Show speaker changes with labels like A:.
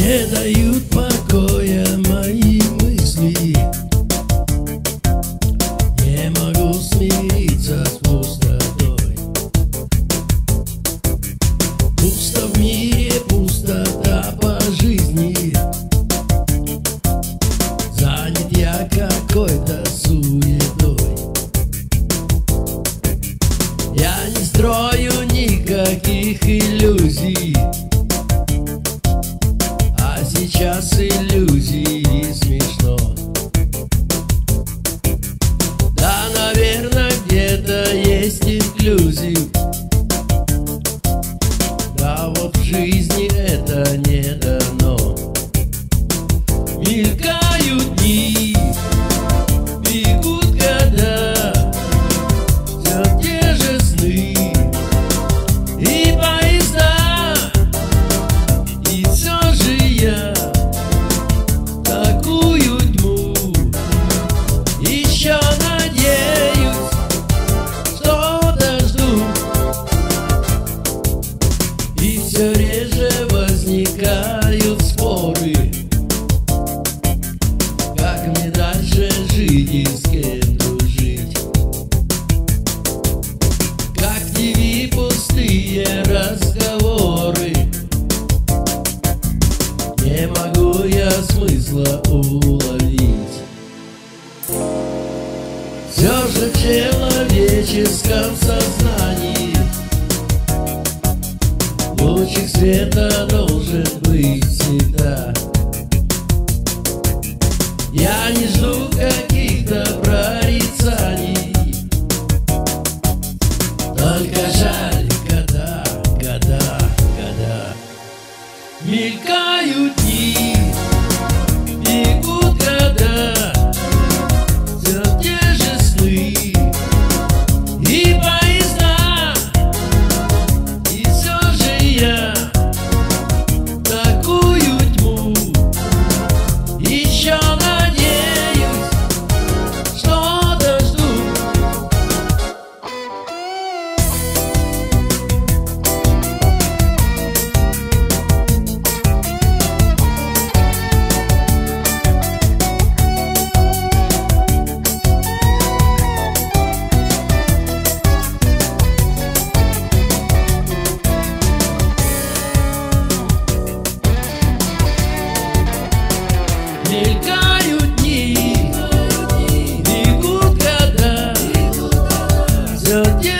A: Не дают покоя мои мысли. Не могу смириться с пустотой. Пусто в мире, пустота по жизни. Занят я какой-то суетой. Я не строю никаких иллюзий. Сейчас иллюзии смешно. Да, наверное, где-то есть инклюзив. Да, вот в жизни это не дано. Мелькают дни, бегут года, все те же сны и поезда. И все же я такую тьму еще надеюсь, что дожду. И все реже возникают споры, как мне дальше жить и с кем дружить. Как ТВ пустые разговоры. Не могу я смысла уловить. Все же в человеческом сознании лучик света должен быть всегда. Я не жду каких-то прорицаний, только жаль, года мелькают дни, бегут года, все те же сны и поезда. И все же я такую тьму еще надеюсь, что дожду. Мелькают дни, бегут года, все те